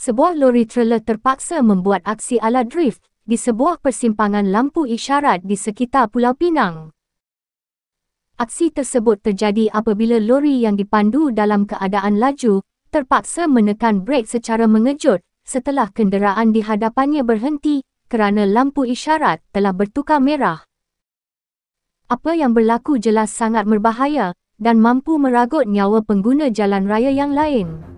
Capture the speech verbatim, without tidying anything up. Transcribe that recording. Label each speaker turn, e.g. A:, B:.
A: Sebuah lori trailer terpaksa membuat aksi ala drift di sebuah persimpangan lampu isyarat di sekitar Pulau Pinang. Aksi tersebut terjadi apabila lori yang dipandu dalam keadaan laju terpaksa menekan brek secara mengejut setelah kenderaan di hadapannya berhenti kerana lampu isyarat telah bertukar merah. Apa yang berlaku jelas sangat berbahaya dan mampu meragut nyawa pengguna jalan raya yang lain.